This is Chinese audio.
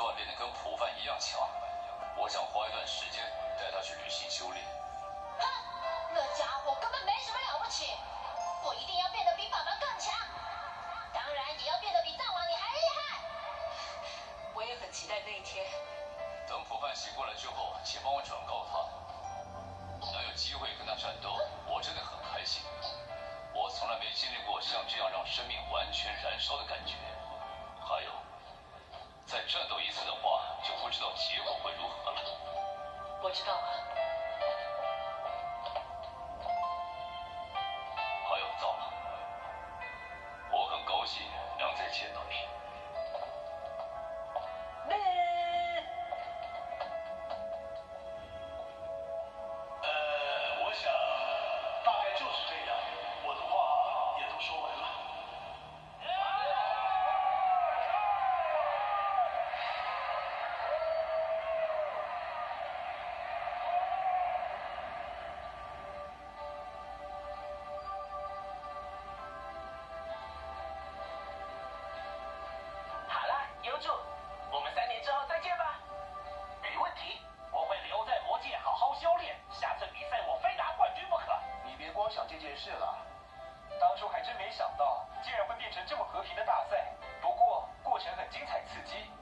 锻炼的跟普范一样强，我想花一段时间带他去旅行修炼。 哼，那家伙根本没什么了不起，我一定要变得比爸爸更强，当然也要变得比藏王你还厉害。 我也很期待那一天。 等普范醒过来之后，请帮我转告他，能有机会跟他战斗，我真的很开心。我从来没经历过像这样让生命完全燃烧的感觉。还有，再战斗一次的话，就不知道结果会如何了。 我知道啊。 还有藏王，我很高兴能再见到你。 我想大概就是这样。我的话也都说完了。 好了，优助，我们3年之后再见吧。没问题，我会留在魔界好好修炼，下次比赛我非拿冠军不可。 你别光想这件事了，当初还真没想到，竟然会变成这么和平的大赛。不过过程很精彩刺激。